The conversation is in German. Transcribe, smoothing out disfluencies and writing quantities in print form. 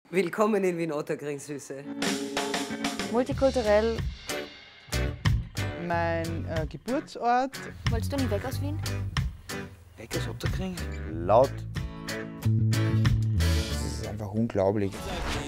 Willkommen in Wien-Otterkring, Süße. Multikulturell. Mein Geburtsort. Wolltest du nicht weg aus Wien? Weg aus Otterkring? Laut. Das ist einfach unglaublich.